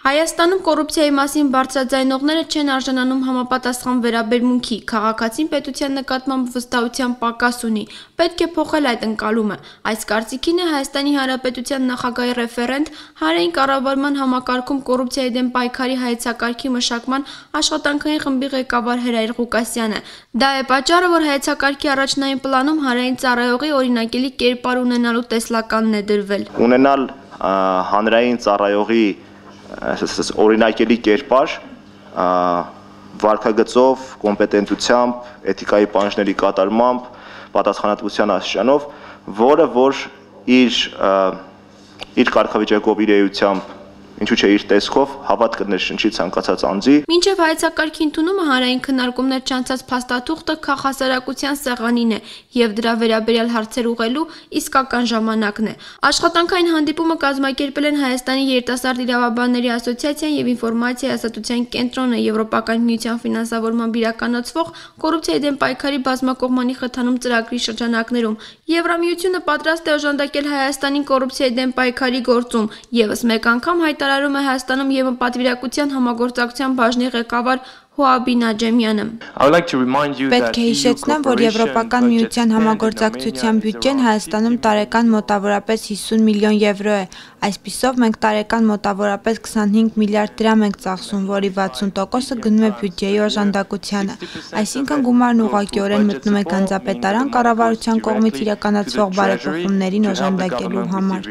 Հայաստանում կոռուպցիայի մասին բարձրաձայնողները չեն արժանանում համապատասխան վերաբերմունքի, քաղաքացին պետության նկատմամբ վստահության պակաս ունի, պետք է փոխել այդ ընկալումը։ Այս կարծիքին է Հայաստանի Հանրապետության նախագահի ռեֆերենտ, հանրային կառավարման համակարգում կոռուպցիայի դեմ պայքարի հայեցակարգի մշակման աշխատանքային խմբի ղեկավար Հրայր Ղուկասյանը։ Դա է պատճառը, որ հայեցակարգի առաջնային պլանում հանրային ծառայողի օրինակելի կերպար ունենալու տեսլականն է դրվել։ Ունենալ հանրային ծառայողի օրինակելի կերպար վարքագծով, կոմպետենտությամբ, էթիկայի պահանջների կատարմամբ, պատասխանատվության աստիճանով, որը որ իր կարգավիճակով, իր էությամբ, ինչու՞ չէ իր տեսքով հավատ կներշնչի ցանկացած անձի։ Մինչև հայեցակարգի ընդունումը հանրային քննարկումներ չանցած փաստաթուղթը քաղաքասարակության սեղանին է եւ դրա վերաբերյալ հարցեր ուղղելու իսկական ժամանակն է։ Աշխատանքային հանդիպումը կազմակերպել են Հայաստանի երիտասարդ իրավաբանների ասոցիացիան եւ ինֆորմացիայի ազատության կենտրոնը Եվրոպական միության ֆինանսավորմամբ իրականացվող կոռուպցիայի դեմ պայքարի բազմակողմանի խթանում ծրագրի շրջանակներում։ Եվրամիությունը պատրաստ է օժանդակել Հայաստանին կոռուպցիայի դեմ պայքարի գործում եւս մեկ անգամ հայտարարում է Հայաստանում ԵՄ պատվիրակության համագործակցության բաժնի ղեկավար Հուաբի Նաջեմյանը։ Պետք է հիշեցնեմ, որ Եվրոպական միության համագործակցության բյուջեն Հայաստանում տարեկան մոտավորապես 50 միլիոն եվրո է։ Այսպիսով մենք տարեկան մոտավորապես 25 միլիարդ դրամ ենք ծախսում, որի 60%-ը գնում է բյուջեի օժանդակությանը։ Այսինքն գումարն ուղղակիորեն մտնում է գանձապետարան կառավարության կողմից իրականացվող բարեփոխումներին օժանդակելու համար։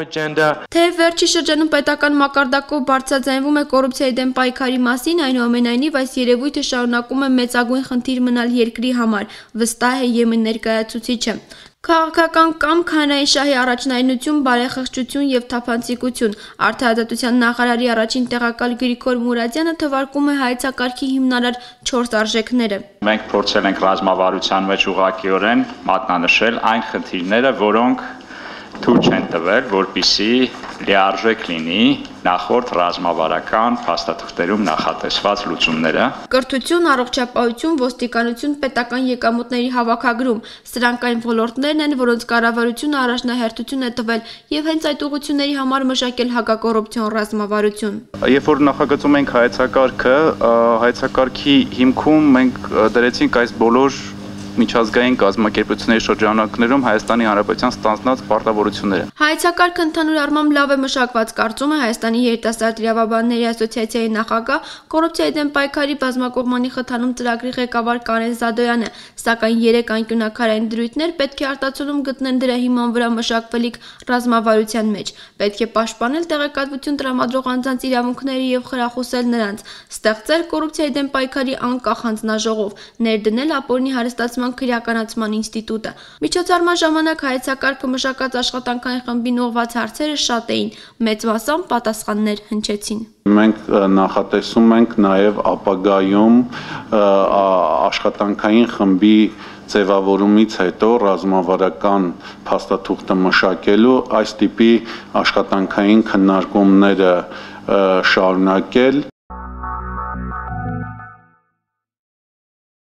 Թեև վերջի շրջանում պետական մակարդակով բարձրաձայնվում է կոռուպցիայի դեմ պայքարի մասին, այնուամենայնիվ այս երևույթը շարունակում է մեծագույն խնդիր մնալ երկրի համար, վստահ է ԵՄ ներկայացուցիչը։ Քաղաքական կամք, հանրային շահի առաջնայնություն, բարեխղճություն եւ թափանցիկություն։ Արդարադատության նախարարի առաջին տեղակալ Գրիգոր Մուրադյանը թվարկում է հայեցակարգի հիմնարար 4 արժեքները։ Մենք փորձել ենք ռազմավարության մեջ ուղղակիորեն մատնանշել այն խնդիրները, որոնք թույլ չեն տվել, որպիսի լիարժեք լինի նախորդ ռազմավարական փաստաթղթերում նախատեսված լուծումները։ Կրթություն, առողջապահություն, ոստիկանություն, պետական եկամուտների հավաքագրում։ Սրանք այն ոլորտներն են, որոնց կառավարությունը առաջնահերթություն է տվել եւ հենց այդ ուղղությունների համար մշակել հակակոռուպցիոն ռազմավարություն։ Երբ որ նախագծում ենք հայեցակարգը, հայեցակարգի հիմքում մենք դրեցինք այս բոլոր միջազգային կազմակերպությունների շրջանակներում Հայաստանի Հանրապետության ստանձնած պարտավորությունները։ Հայեցակարգը ընդհանուր առմամբ լավ է մշակված, կարծում է Հայաստանի երիտասարդ իրավաբանների ասոցիացիայի նախագահ, կոռուպցիայի դեմ պայքարի բազմակողմանի խթանում ծրագրի ղեկավար Կարեն Զադոյանը, սակայն 3 անկյունակարային դրույթներ պետք է արտացոլում գտնեն դրա հիման վրա մշակվելիք ռազմավարության մեջ։ Պետք է պաշտպանել տեղեկատվություն տրամադրող անձանց իրավունքները եւ խրախուսել նրանց, ստեղծել կոռուպցիայի դեմ պայքարի անկախ հանձնաժողով, ներդնել ապօրինի հարստացման քրեականացման ինստիտուտը։ Միջոցառման ժամանակ հայեցակարգը մշակած աշխատանքային խմբին ուղղված հարցերը շատ էին, մեծ մասամբ պատասխաններ հնչեցին։ Մենք նախատեսում ենք նաև ապագայում աշխատանքային խմբի ձևավորումից հետո ռազմավարական փաստաթուղթը մշակելու այս տիպի աշխատանքային քննարկումները շարունակել